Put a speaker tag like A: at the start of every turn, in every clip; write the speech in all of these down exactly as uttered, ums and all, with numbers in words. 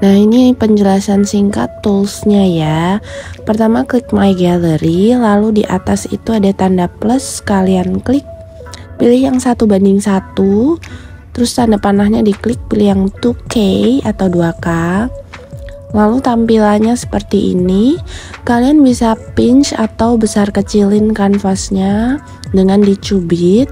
A: Nah, ini penjelasan singkat toolsnya ya. Pertama, klik My Gallery, lalu di atas itu ada tanda plus, kalian klik, pilih yang satu banding satu, terus tanda panahnya diklik, pilih yang dua K atau dua K. Lalu tampilannya seperti ini. Kalian bisa pinch atau besar kecilin kanvasnya dengan dicubit.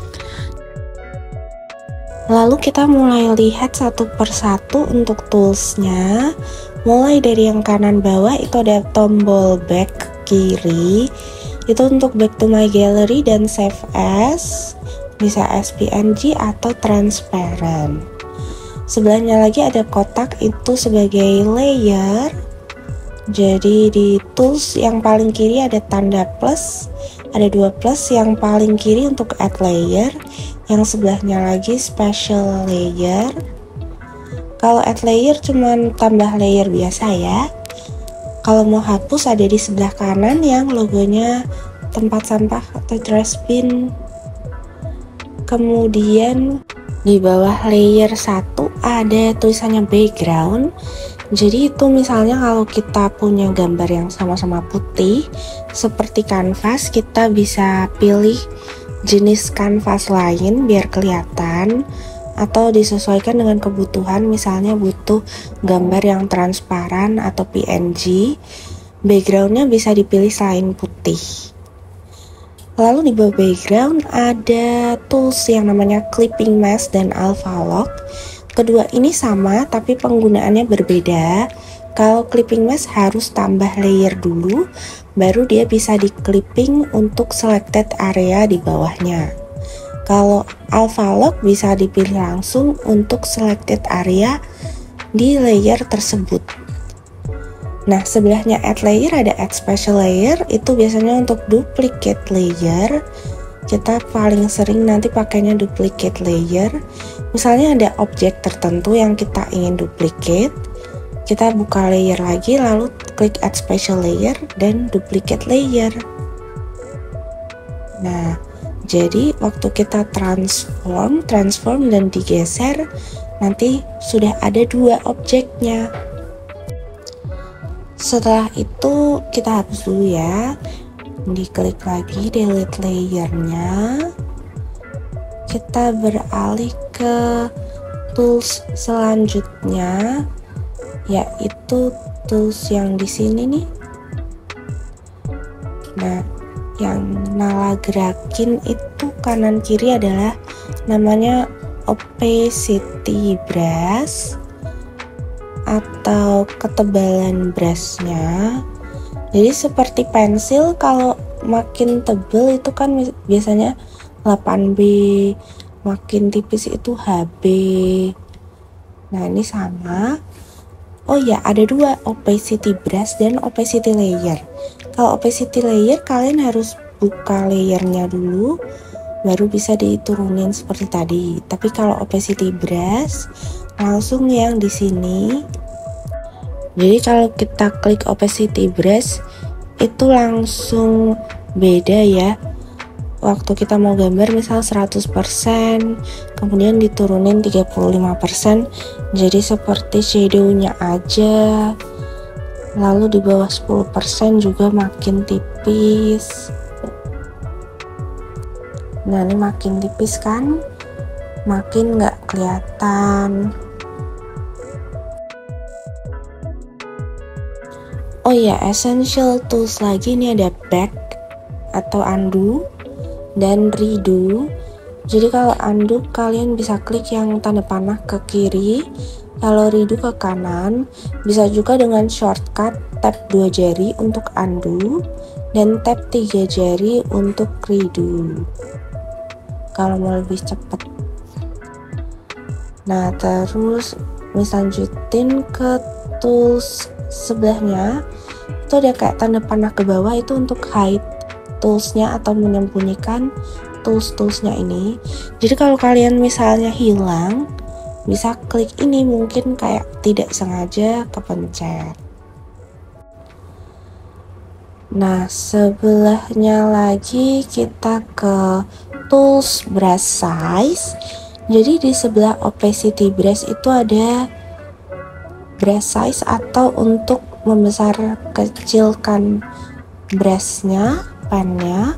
A: Lalu kita mulai lihat satu persatu untuk toolsnya. Mulai dari yang kanan bawah itu ada tombol back kiri. Itu untuk back to my gallery dan save as. Bisa as P N G atau transparent. Sebelahnya lagi ada kotak, itu sebagai layer. Jadi di tools yang paling kiri ada tanda plus. Ada dua plus, yang paling kiri untuk add layer, yang sebelahnya lagi special layer. Kalau add layer cuman tambah layer biasa ya. Kalau mau hapus ada di sebelah kanan yang logonya tempat sampah atau trash bin. Kemudian di bawah layer satu ada tulisannya background. Jadi itu misalnya kalau kita punya gambar yang sama-sama putih seperti kanvas, kita bisa pilih jenis kanvas lain biar kelihatan, atau disesuaikan dengan kebutuhan. Misalnya butuh gambar yang transparan atau P N G, backgroundnya bisa dipilih selain putih. Lalu di bawah background ada tools yang namanya clipping mask dan alpha lock. Kedua ini sama tapi penggunaannya berbeda. Kalau clipping mask harus tambah layer dulu, baru dia bisa di clipping untuk selected area di bawahnya. Kalau alpha lock bisa dipilih langsung untuk selected area di layer tersebut. Nah, sebelahnya add layer ada add special layer, itu biasanya untuk duplicate layer. Kita paling sering nanti pakainya duplicate layer. Misalnya ada objek tertentu yang kita ingin duplicate, kita buka layer lagi, lalu klik add special layer dan duplicate layer. Nah, jadi waktu kita transform, transform dan digeser, nanti sudah ada dua objeknya. Setelah itu kita hapus dulu ya. Diklik lagi delete layernya. Kita beralih ke tools selanjutnya, yaitu tools yang di sini nih. Nah, yang Nala gerakin itu kanan kiri adalah namanya opacity brush atau ketebalan brushnya. Jadi seperti pensil, kalau makin tebel itu kan biasanya delapan B, makin tipis itu H B. Nah, ini sama. Oh ya, ada dua, opacity brush dan opacity layer. Kalau opacity layer kalian harus buka layernya dulu, baru bisa diturunin seperti tadi. Tapi kalau opacity brush langsung yang di sini. Jadi kalau kita klik opacity brush itu langsung beda ya. Waktu kita mau gambar misal seratus persen, kemudian diturunin tiga puluh lima persen, jadi seperti shadownya aja. Lalu di bawah sepuluh persen juga makin tipis. Nah, ini makin tipis kan, makin nggak kelihatan. Oh ya, essential tools lagi ini ada back atau undo dan redo. Jadi kalau undo kalian bisa klik yang tanda panah ke kiri, kalau redo ke kanan. Bisa juga dengan shortcut tap dua jari untuk undo dan tap tiga jari untuk redo kalau mau lebih cepat. Nah, terus misal lanjutin ke tools sebelahnya, itu ada kayak tanda panah ke bawah, itu untuk hide toolsnya atau menyembunyikan tools-toolsnya ini. Jadi kalau kalian misalnya hilang, bisa klik ini, mungkin kayak tidak sengaja kepencet. Nah, sebelahnya lagi kita ke tools brush size. Jadi di sebelah opacity brush itu ada brush size atau untuk membesar kecilkan brushnya, pennya.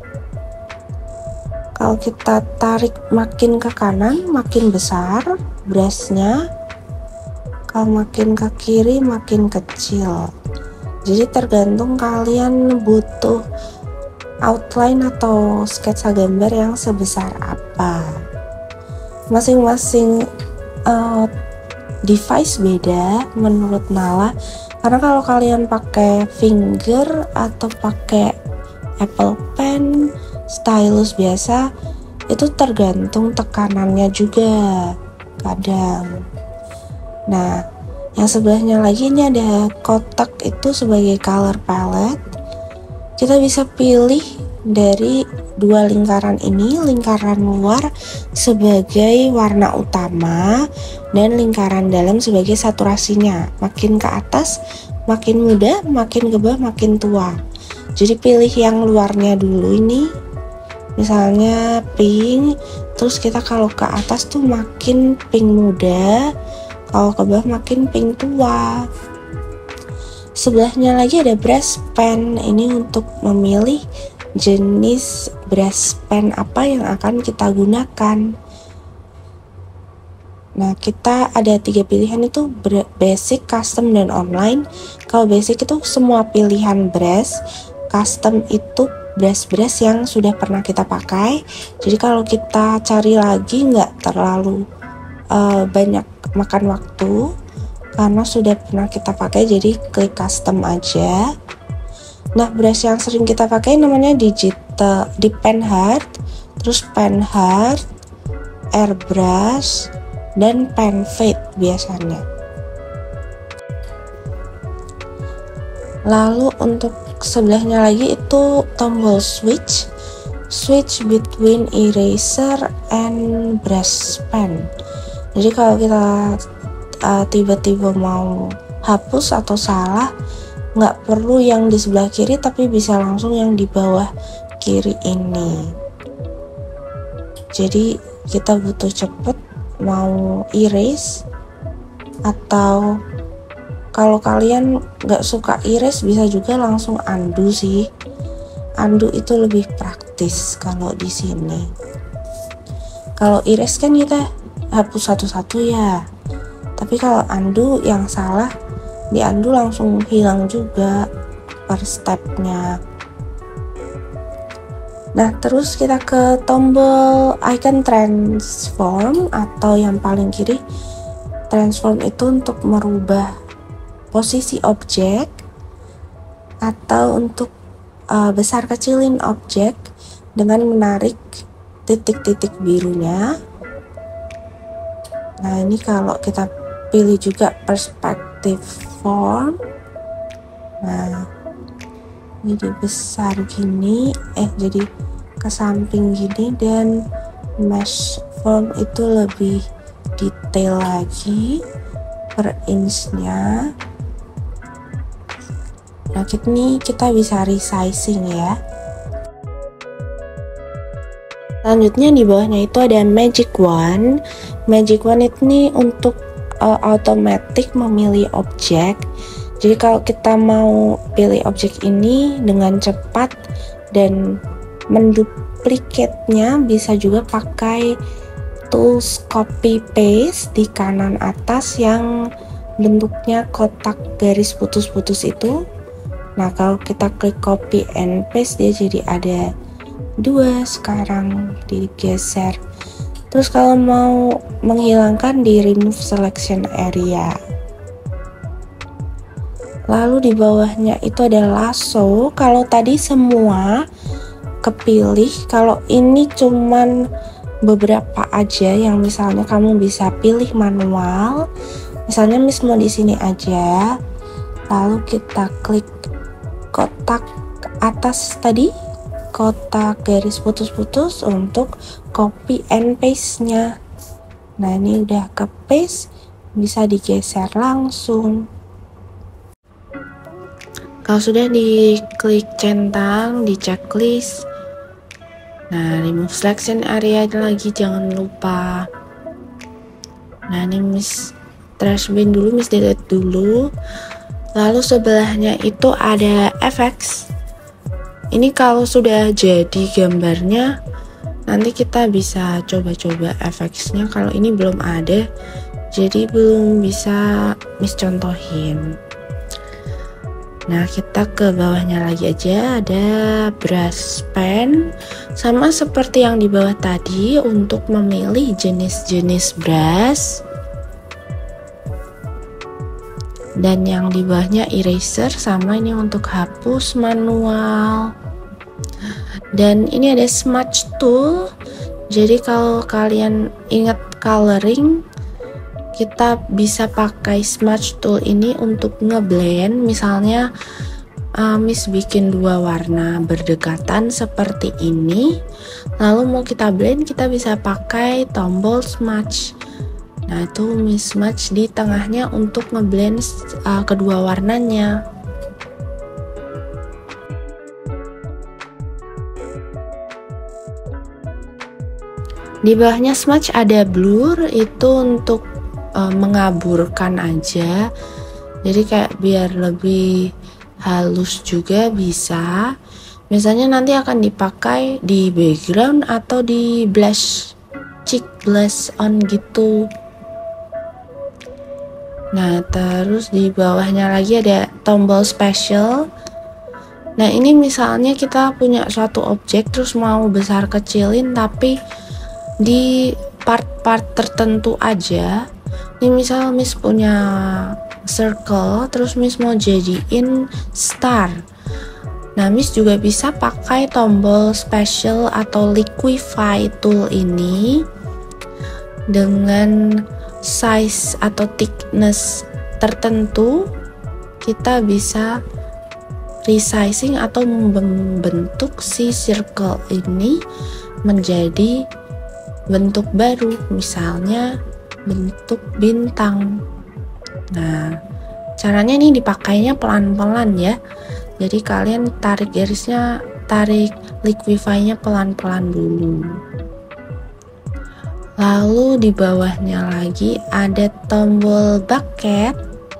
A: Kalau kita tarik makin ke kanan makin besar brushnya, kalau makin ke kiri makin kecil. Jadi tergantung kalian butuh outline atau sketsa gambar yang sebesar apa. Masing-masing uh, device beda menurut Nala, karena kalau kalian pakai finger atau pakai Apple Pen, stylus biasa, itu tergantung tekanannya juga kadang. Nah, yang sebelahnya lagi ini ada kotak, itu sebagai color palette. Kita bisa pilih dari dua lingkaran ini, lingkaran luar sebagai warna utama dan lingkaran dalam sebagai saturasinya. Makin ke atas makin muda, makin ke bawah makin tua. Jadi pilih yang luarnya dulu ini, misalnya pink, terus kita kalau ke atas tuh makin pink muda, kalau ke bawah makin pink tua. Sebelahnya lagi ada brush pen, ini untuk memilih jenis brush pen apa yang akan kita gunakan. Nah, kita ada tiga pilihan, itu basic, custom, dan online. Kalau basic itu semua pilihan brush, custom itu brush-brush yang sudah pernah kita pakai. Jadi kalau kita cari lagi nggak terlalu uh, banyak makan waktu karena sudah pernah kita pakai, jadi klik custom aja. Nah, brush yang sering kita pakai namanya digital, di pen hard, terus pen hard, airbrush, dan pen fade biasanya. Lalu untuk sebelahnya lagi itu tombol switch, switch between eraser and brush pen. Jadi kalau kita uh, tiba-tiba mau hapus atau salah, nggak perlu yang di sebelah kiri tapi bisa langsung yang di bawah kiri ini. Jadi kita butuh cepet mau erase, atau kalau kalian nggak suka erase bisa juga langsung undo sih. Undo itu lebih praktis kalau di sini. Kalau erase kan kita hapus satu-satu ya, tapi kalau undo yang salah di undo langsung hilang juga per stepnya. Nah, terus kita ke tombol icon transform, atau yang paling kiri. Transform itu untuk merubah posisi objek atau untuk uh, besar kecilin objek dengan menarik titik-titik birunya. Nah, ini kalau kita pilih juga perspective form. Nah, jadi besar gini, eh jadi ke samping gini, dan mesh form itu lebih detail lagi per inch-nya. Nah, ini kita bisa resizing ya. Selanjutnya di bawahnya itu ada magic wand. Magic wand ini untuk uh, automatic memilih objek. Jadi kalau kita mau pilih objek ini dengan cepat dan menduplikatnya, bisa juga pakai tools copy paste di kanan atas yang bentuknya kotak garis putus-putus itu. Nah, kalau kita klik copy and paste, dia jadi ada dua sekarang, digeser. Terus kalau mau menghilangkan, di remove selection area. Lalu di bawahnya itu ada lasso. Kalau tadi semua kepilih, kalau ini cuman beberapa aja yang misalnya kamu bisa pilih manual. Misalnya Miss mau di sini aja. Lalu kita klik kotak atas tadi, kotak garis putus-putus untuk copy and paste-nya. Nah, ini udah ke paste, bisa digeser langsung. Kalau sudah diklik centang di checklist, nah remove selection area lagi jangan lupa. Nah, ini Miss trash bin dulu, Miss delete dulu. Lalu sebelahnya itu ada effects. Ini kalau sudah jadi gambarnya, nanti kita bisa coba-coba efeknya. Kalau ini belum ada, jadi belum bisa Miss contohin. Nah, kita ke bawahnya lagi aja, ada brush pen. Sama seperti yang di bawah tadi, untuk memilih jenis-jenis brush. Dan yang di bawahnya eraser, sama ini untuk hapus manual. Dan ini ada smudge tool. Jadi kalau kalian ingat coloring, kita bisa pakai smudge tool ini untuk ngeblend. Misalnya uh, Miss bikin dua warna berdekatan seperti ini, lalu mau kita blend, kita bisa pakai tombol smudge. Nah, itu Miss smudge di tengahnya untuk ngeblend uh, kedua warnanya. Di bawahnya smudge ada blur, itu untuk uh, mengaburkan aja. Jadi kayak biar lebih halus juga bisa. Misalnya nanti akan dipakai di background atau di blush, cheek blush on gitu. Nah, terus di bawahnya lagi ada tombol special. Nah, ini misalnya kita punya suatu objek terus mau besar kecilin tapi di part-part tertentu aja. Ini misal Miss punya circle terus Miss mau jadiin star. Nah, Miss juga bisa pakai tombol special atau liquify tool ini dengan size atau thickness tertentu. Kita bisa resizing atau membentuk si circle ini menjadi bentuk baru, misalnya bentuk bintang. Nah, caranya nih dipakainya pelan-pelan ya. Jadi kalian tarik garisnya, tarik liquify-nya pelan-pelan dulu. Lalu di bawahnya lagi ada tombol bucket.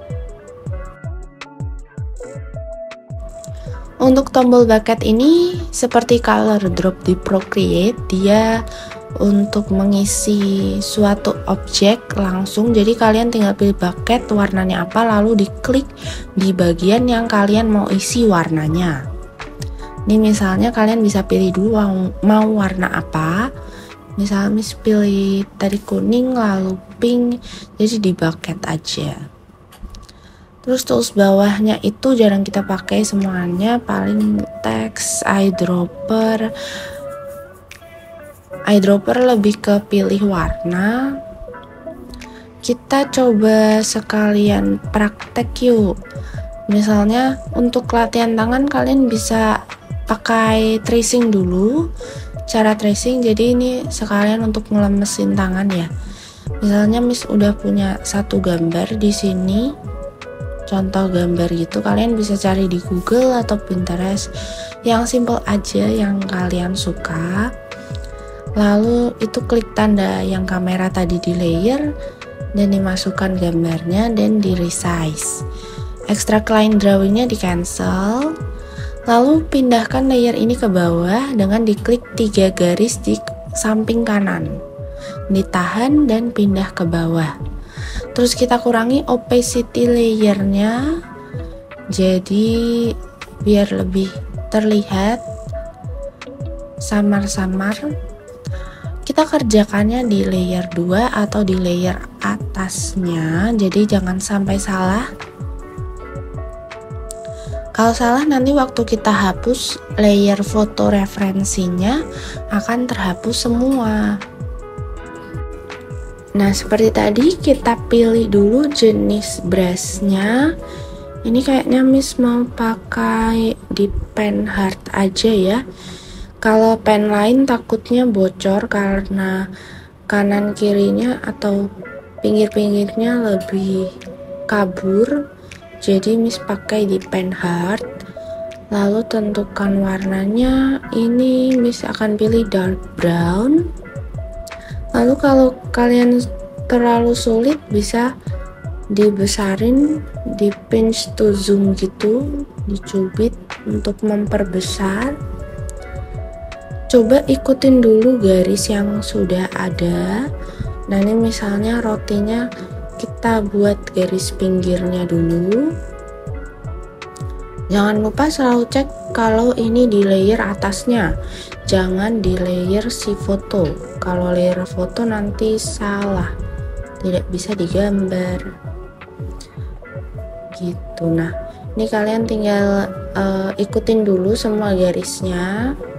A: Untuk tombol bucket ini seperti color drop di Procreate, dia untuk mengisi suatu objek langsung. Jadi kalian tinggal pilih bucket warnanya apa, lalu diklik di bagian yang kalian mau isi warnanya. Ini misalnya kalian bisa pilih dulu mau warna apa. Misalnya Miss pilih tadi kuning lalu pink, jadi di bucket aja. Terus tools bawahnya itu jarang kita pakai semuanya, paling teks, eyedropper. Eyedropper lebih ke pilih warna. Kita coba sekalian praktek yuk. Misalnya untuk latihan tangan kalian bisa pakai tracing dulu. Cara tracing, jadi ini sekalian untuk ngelemesin tangan ya. Misalnya Miss udah punya satu gambar di sini, contoh gambar gitu, kalian bisa cari di Google atau Pinterest yang simple aja yang kalian suka. Lalu itu klik tanda yang kamera tadi di layer dan dimasukkan gambarnya dan di resize. Extract line drawingnya di cancel. Lalu pindahkan layer ini ke bawah dengan diklik tiga garis di samping kanan, ditahan dan pindah ke bawah. Terus kita kurangi opacity layernya, jadi biar lebih terlihat samar-samar. Kita kerjakannya di layer dua atau di layer atasnya, jadi jangan sampai salah. Kalau salah nanti waktu kita hapus layer foto referensinya akan terhapus semua. Nah, seperti tadi kita pilih dulu jenis brushnya. Ini kayaknya Miss mau pakai di pen hard aja ya. Kalau pen lain takutnya bocor karena kanan kirinya atau pinggir-pinggirnya lebih kabur. Jadi Miss pakai di pen hard. Lalu tentukan warnanya. Ini Miss akan pilih dark brown. Lalu kalau kalian terlalu sulit bisa dibesarin, di pinch to zoom gitu, dicubit untuk memperbesar. Coba ikutin dulu garis yang sudah ada. Nah ini misalnya rotinya kita buat garis pinggirnya dulu. Jangan lupa selalu cek kalau ini di layer atasnya, jangan di layer si foto. Kalau layer foto nanti salah, tidak bisa digambar gitu. Nah ini kalian tinggal uh, ikutin dulu semua garisnya.